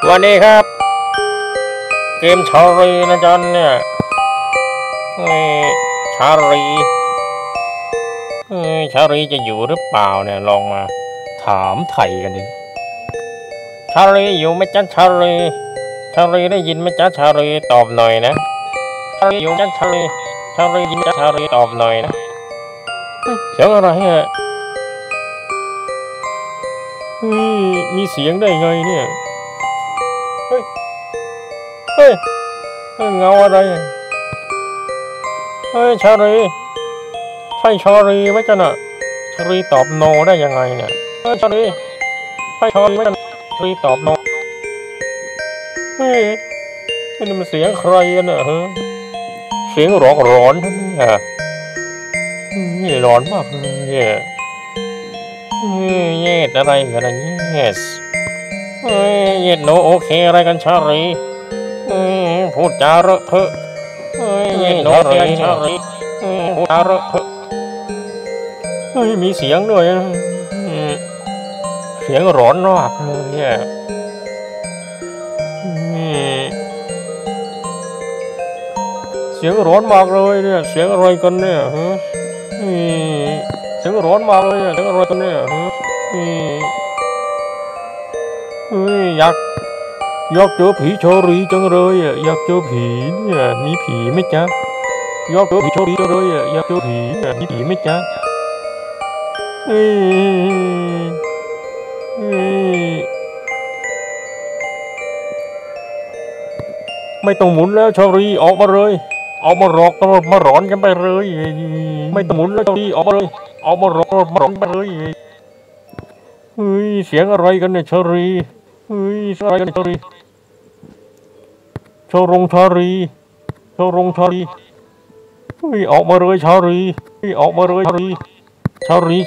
วันนี้ครับเกมชาลีนะจันเนี่ยชาลีจะอยู่หรือเปล่าเนี่ยลองมาถามไถ่กันดิชาลีอยู่ไหมจ๊ะชาลีได้ยินไหมจ๊ะชาลีตอบหน่อยนะชาลีอยู่จ๊ะชาลียินจ๊ะชาลีตอบหน่อยนะเสียงอะไรฮะมีเสียงได้ไงเนี่ยเฮ้ยเงาอะไรชาลีใช่ชาลีไหมจ๊ะน่ะชาลีตอบโนได้ยังไงเนี่ยชาลีใช่ชาลีไหมจ๊ะชาลีตอบโนนี่มันเสียงใครกันน่ะฮะเสียงร้อนเนี่ยร้อนมากเลยเย็ดอะไรกันนะเย็ดโนโอเคอะไรกันชาลีพูดจาระเถอะเย็ดโนโอเคชาลีพูดจาระเถอะมีเสียงด้วยเสียงร้อนมากเลยเสียงร้อนมากเลยเนี่ยเสียงอะไรกันเนี่ยเสียงร้อนมากเลยเสียงอะไรกันเนี่ยอยากเจอผีชาลีจังเลยอยากเจอผีเนี่ยมีผีไหมจ๊ะอยากเจอผีชาลีจังเลยอยากเจอผีมีผีไหมจ๊ะไม่ต้องหมุนแล้วชาลีออกมาเลยออกมาหลอกมาหลอนกันไปเลยไม่ต้องหมุนแล้วชาลีออกมาเลยออกมาหลอกมาหลอนไปเลยเสียงอะไรกันเนี่ยชาลีอะไรกันชาลีชาลีออกมาเลยชาลีออกมาเลยชาลี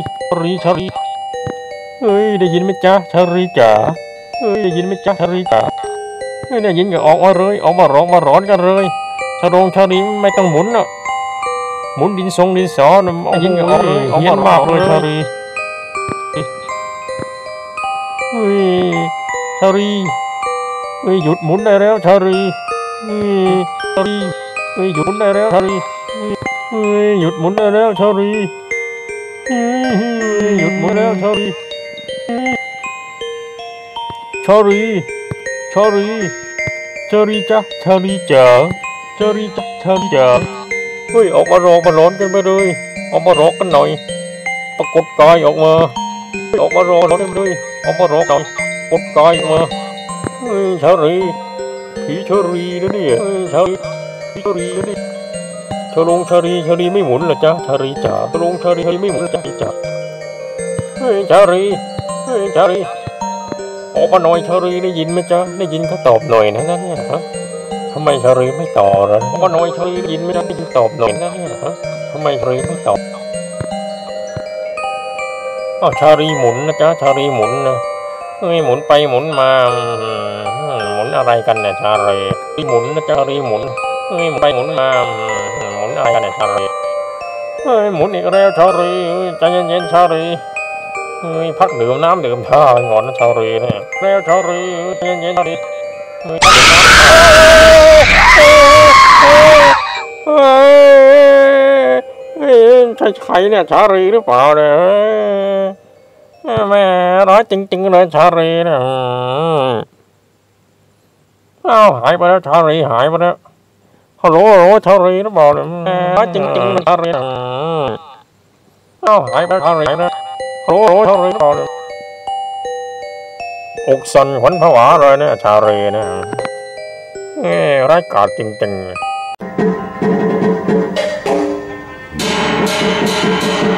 ได้ยินไหมจ๊ะชาลีจ๋าได้ยินไหมจ๊ะชาลีจ๋าได้ยินก็ออกมาเลยออกมาร้องมาร้อนกันเลยชาลีไม่ต้องหมุนอ่ะหมุนดินสอนะได้ยินก็ออกเลยเฮี้ยนมากเลยชาลีชาลีหยุดหมุนได้แล้วชาลีหยุดหมุนได้แล้วชาลีหยุดหมุนได้แล้วชาลีหยุดหมุนแล้วชาลีจ๊ะชาลีจ๋าออกมาร้องมาร้อนกันไปเลยออกมาร้องกันหน่อยปรากฏกายออกมาออกมาร้องกันเลยออกมาร้องหน่อยปรากฏกายออกมาชาลีผีชาลีนะเนี่ยชาลีผีชาลีนะเนี่ยชาลีไม่หมุนเหรอจ๊ะชาลีจ๋าชาลีไม่หมุนจ๊ะจ๋าชาลีออกมาหน่อยชาลีได้ยินไหมจ๊ะได้ยินก็ตอบหน่อยนะเนี่ยฮะทำไมชาลีไม่ตอบล่ะออกมาหน่อยชาลีได้ยินไหมจ๊ะได้ยินตอบหน่อยนะเนี่ยฮะทำไมชาลีไม่ตอบชาลีหมุนนะจ๊ะชาลีหมุนนะหมุนไปหมุนมาหมุนอะไรกันเนี่ยชาลีหมุนนะจ๊ะชาลีหมุนหมุนไปหมุนมาหมุนอะไรกันเนี่ยชาลีหมุนอีกแล้วชาลีใจเย็นๆชาลีพักดื่มน้ำดื่มท่าไปก่อนนะชาลีเนี่ยแล้วชาลีเย็นๆชาลีใช่ใครเนี่ยชาลีหรือเปล่าเนี่ยแม่ร้ายจริงๆเลยชาลีเนี่ยหายไปแล้วชาลีหายไปแล้วฮัลโหลชาลีหรือเปล่าเนี่ยร้ายจริงๆเลยชาลีหายไปชาลีนะโอ้ชาลีต่อเลยอกสั่นขวัญผวาเลยเนี่ยชาลีเนี่ยร้ายกาจจริงๆ